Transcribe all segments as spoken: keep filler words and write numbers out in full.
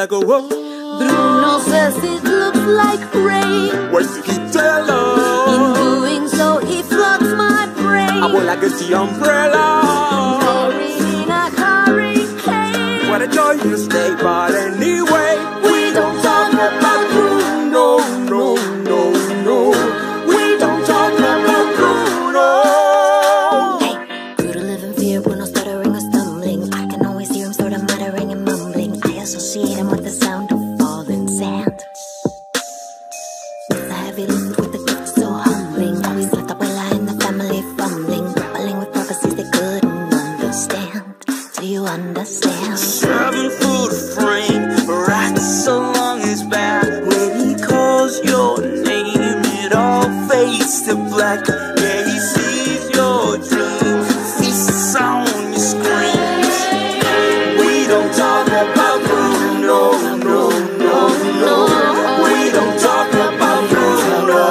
vida go on. Bruno says it looks like rain. Where's the guitar? In doing so, he floods my brain. I will like a the umbrella. Glory in a hurricane. What a joy to stay, but anyway, we don't talk about Bruno. No, no, no. We don't talk about Bruno. Hey, Bruno live in fear, Bruno stuttering or stumbling. I can always hear him sort of muttering and mumbling. I associate him with the sound of falling sand. It's a heavy load with the gift so humbling. Always left Abuela in the family fumbling, grappling with prophecies they couldn't understand. Do you understand? Seven foot frame, right so long is bad. When he calls your name, it all fades to black. Yeah, he sees your dreams, feasts on your screams. We don't talk about Bruno, no, no, no. We don't talk about Bruno.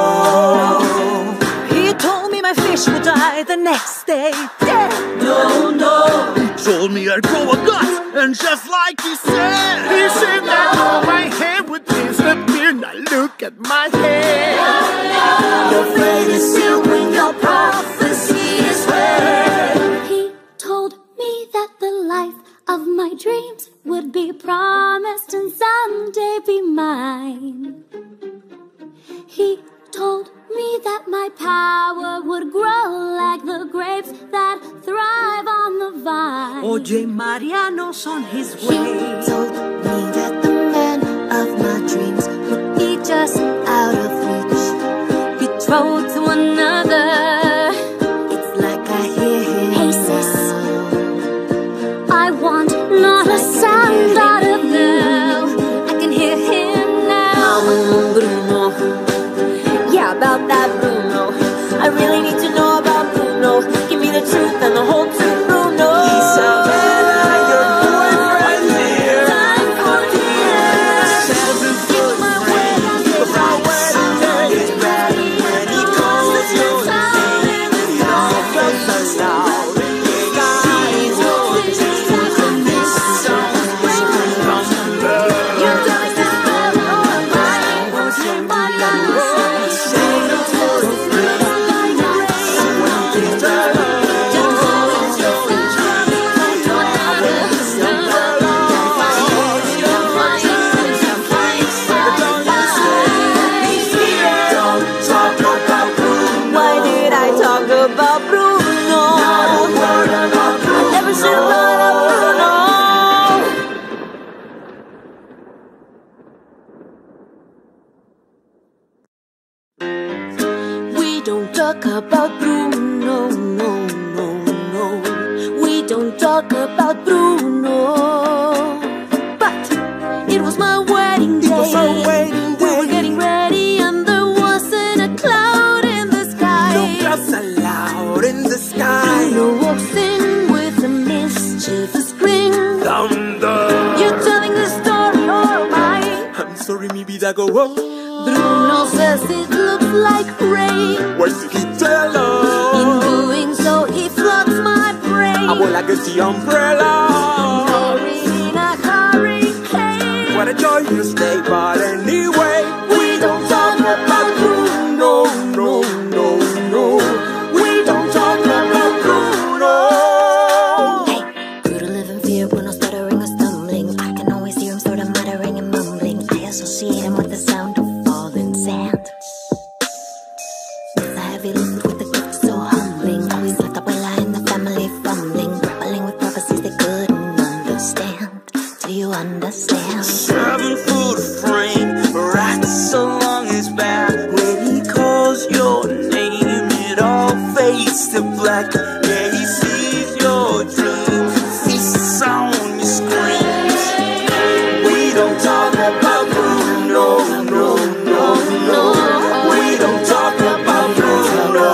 He told me my fish would die the next day. Dead. No, no. Told me I'd grow a gut, and just like he said, he said that all my hair would disappear. Now look at my hair. Your fate is sealed when your prophecy is read. He told me that the life of my dreams would be promised and someday be mine. He told me that my power would grow like the grapes that thrive on the vine. Oye, Mariano's on his He way. told me that the man of my dreams would be just out of reach, betrothed to another. It's like I hear him. Hey sis, I want not a sound out of you. I can hear him now. Bruno, yeah, about that Bruno. I really need to know about Bruno. Give me the truth and the whole truth, Bruno. He's a man, your boyfriend here. Time for tears. Seven foot frame, right so long is bad. When he calls your name, it all fades loud. Yeah, he sees your dreams, and this song screams from love. You're doing this well, all mine. Won't you find out? Why did I talk about Bruno? I never should have thought of Bruno. We don't talk about Bruno, no, no, no. We don't talk about Bruno. But it was my wedding day. It was our wedding We were day. getting ready and there wasn't a cloud in the sky. No clouds allowed in the sky. Bruno walks in with a mischievous grin. Thunder. You're telling the story or mine. I'm sorry, mi vida go on. Bruno says it looks like rain. Where's the guitar? In doing so, he floods my brain. I will like a the umbrella. Glory in a hurricane. What a joy to stay, but anyway, We don't talk about Bruno. no, no, no. We don't talk about Bruno. Hey, Bruno live in fear, Bruno stuttering or stumbling. I can always hear him sort of muttering and mumbling. I associate him with the sound of falling sand. It's a heavy load with the gift so humbling. Always left Abuela in the family fumbling, grappling with prophecies they couldn't understand. Do you understand? Seven foot frame, right so long is bad. When he calls your name, it all fades to black. Yeah, he sees your dreams, feasts on your screams. We don't talk about Bruno, no, no, no. We don't talk about Bruno.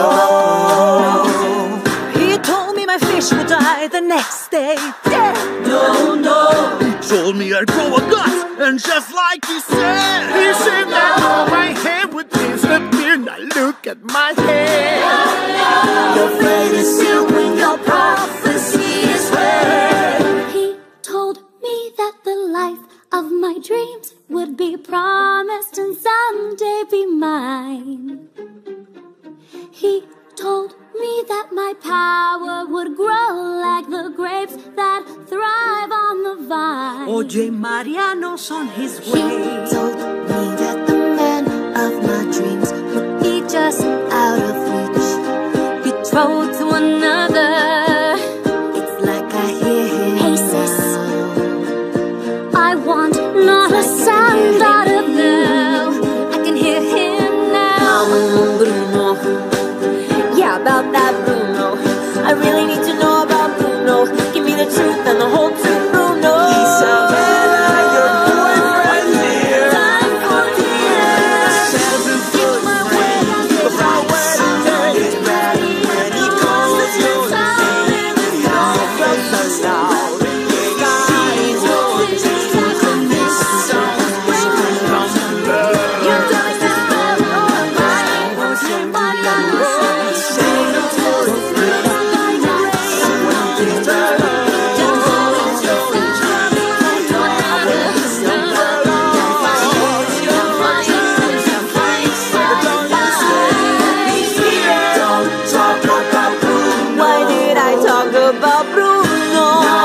He told me my fish would die the next day. Dead. No, no. Told me I'd grow a gut, and just like he said, he said that all my hair would disappear. Now look at my hair. Your fate is sealed when your prophecy is read. He told me that the life of would be promised and someday be mine. He told me that my power would grow like the grapes that thrive on the vine. Oye, Mariano's on his He way. told me that the man of my dreams would be just out of reach, betrothed to another. It's like I hear him. Hey sis, I want not a sound out of you. I can hear him now. Bruno. Yeah, about that Bruno. I really need to know about Bruno. Give me the truth and the whole truth, Bruno. Isabella, your boyfriend here. Time for the end. Give my way, But my wedding day is ready. When he calls your name, it all comes aloud. Yeah, he sees your dreams and this song screams lumber. you're telling this story all mine. But I Why did I talk about Bruno?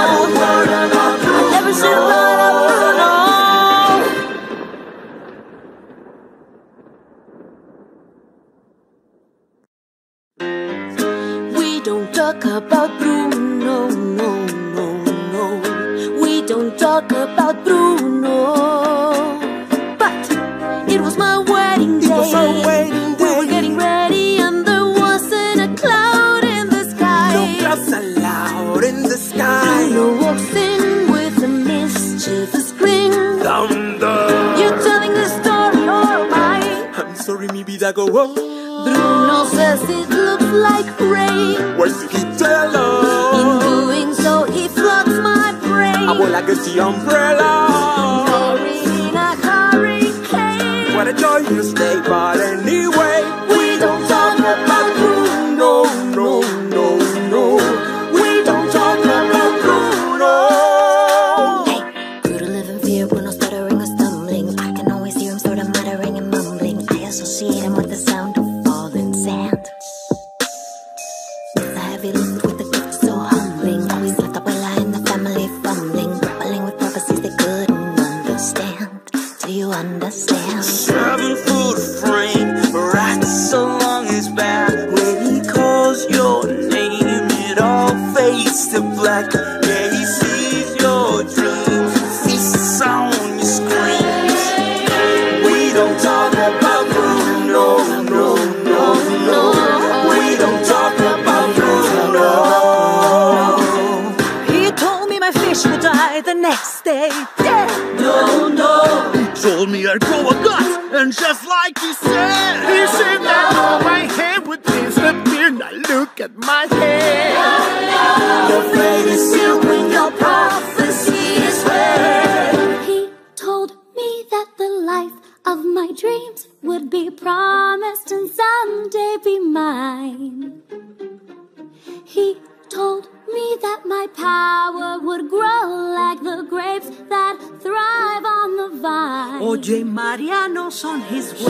I never should have thought of Bruno. We don't talk about Bruno, no, no, no. We don't talk about Bruno. But it was my wedding day. It was our wedding We were day. getting ready and there wasn't a cloud in the sky. No clouds allowed in the sky. Bruno walks in with a mischievous grin. Thunder. You're telling the story all mine. I'm sorry, mi vida go on. Bruno says it looks like rain. Where's the In guitar? doing so, he floods my brain. I will like a the umbrella. Buried in a hurricane. What a joyous day, but anyway, We don't talk about Bruno, no, no, no. we don't talk about Bruno. Hey, grew to live in fear, Bruno stuttering or stumbling. I can always hear him sort of muttering and mumbling. I associate him with the sound of falling sand. It's a heavy lift with a gift so humbling. Always left abuela in the family fumbling, grappling with prophecies they couldn't understand. Do you understand? Seven foot frame, right so long his back. When he calls your name, it all fades to black. Yeah, he sees your dreams, he sound your screams. We don't talk about Bruno, no, no, no. We don't talk about Bruno. He told me my fish would die the next day. Dead. No, no. Told me I'd grow a gut, and just like he said, he said that all my hair would disappear. Now look at my hair. Your fate is sealed when your Prophecy is read. He told me that the life of my dreams would be promised and someday be mine. He told me that my power would grow like the grapes that thrive on the vine. Oye, Mariano's on his way.